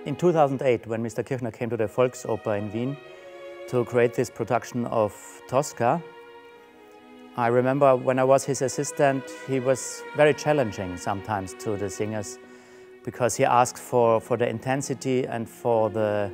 In 2008, when Mr. Kirchner came to the Volksoper in Wien to create this production of Tosca, I remember when I was his assistant, he was very challenging sometimes to the singers because he asked for the intensity and for the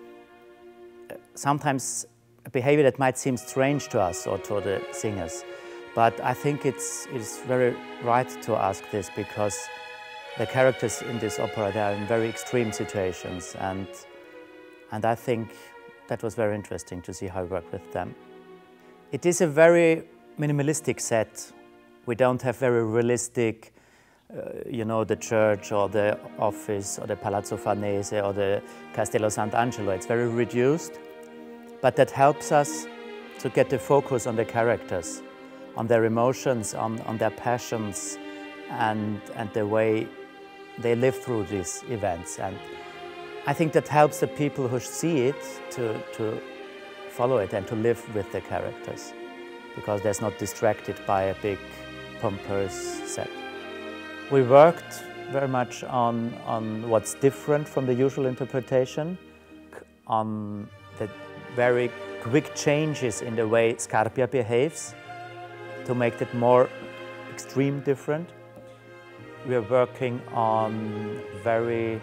sometimes a behavior that might seem strange to us or to the singers. But I think it's very right to ask this because the characters in this opera, they are in very extreme situations, and I think that was very interesting to see how he worked with them. It is a very minimalistic set. We don't have very realistic, you know, the church or the office or the Palazzo Farnese or the Castello Sant'Angelo. It's very reduced, but that helps us to get the focus on the characters, on their emotions, on their passions, and the way they live through these events. And I think that helps the people who see it to follow it and to live with the characters, because they're not distracted by a big pompous set. We worked very much on what's different from the usual interpretation, on the very quick changes in the way Scarpia behaves to make it more extreme different. We are working on very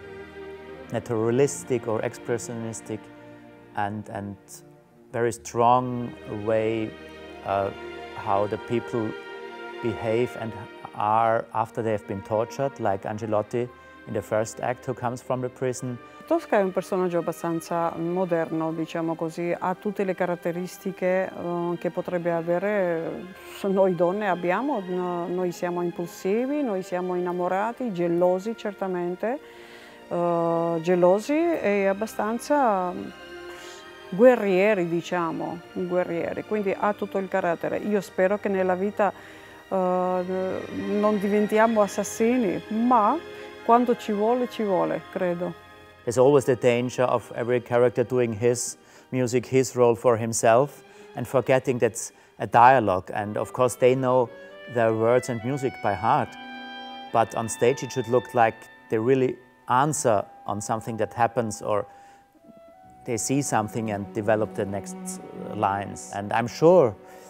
naturalistic or expressionistic and very strong way how the people behave and are after they have been tortured, like Angelotti in the first act, who comes from the prison. Tosca è un personaggio abbastanza moderno, diciamo così, ha tutte le caratteristiche che potrebbe avere noi donne abbiamo, noi siamo impulsivi, noi siamo innamorati, gelosi certamente, gelosi e abbastanza guerrieri, diciamo, guerrieri, quindi ha tutto il carattere. Io spero che nella vita non diventiamo assassini, ma quando ci vuole, credo. There's always the danger of every character doing his music, his role for himself, and forgetting that's a dialogue. And of course they know their words and music by heart. But on stage it should look like they really answer on something that happens, or they see something and develop the next lines. And I'm sure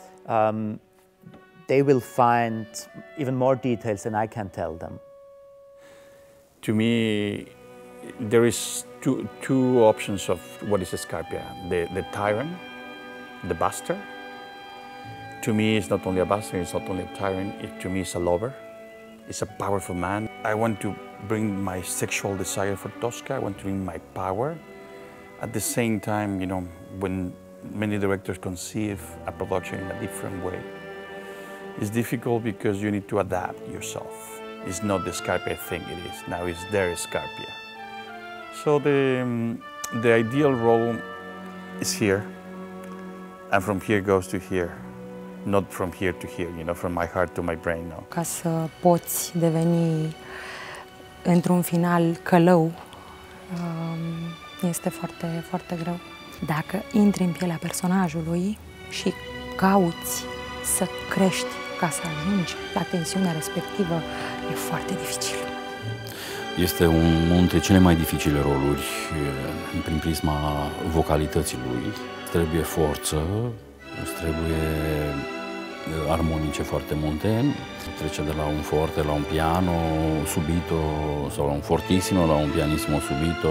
they will find even more details than I can tell them. To me, there is two options of what is a Scarpia. The tyrant, the bastard. To me, it's not only a bastard, it's not only a tyrant, to me it's a lover. It's a powerful man. I want to bring my sexual desire for Tosca, I want to bring my power. At the same time, you know, when many directors conceive a production in a different way, it's difficult because you need to adapt yourself. It's not the Scarpia I think it is, now it's their Scarpia. So the ideal role is here, and from here goes to here, not from here to here, you know, from my heart to my brain. No. Ca să poți deveni într-un final călău este foarte, foarte greu. Dacă intri în pielea personajului și cauți să crești ca să ajungi la tensiunea respectivă, e foarte dificil. Este unul dintre cele mai dificile roluri prin prisma vocalității lui. Trebuie forță, îți trebuie armonice foarte multe. Trece de la un forte la un piano subito sau la un fortissimo la un pianissimo subito.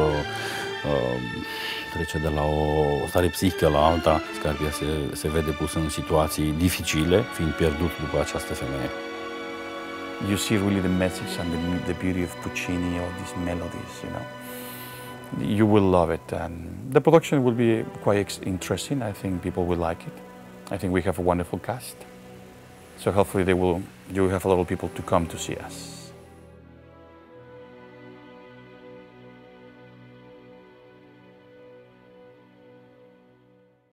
Trece de la o stare psihică la alta. Scarpia se vede pus în situații dificile, fiind pierdut după această femeie. You see really the message and the beauty of Puccini, all these melodies, you know. You will love it, and the production will be quite interesting. I think people will like it. I think we have a wonderful cast. So hopefully you will have a lot of people to come to see us.